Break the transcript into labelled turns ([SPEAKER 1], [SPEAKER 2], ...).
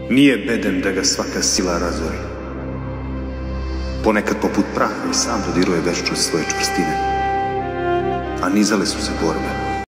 [SPEAKER 1] Nije bedem da ga svaka sila razori. Ponekad poput praha i sam dodiruje veščost svoje čvrstine. A nizale su se borbe.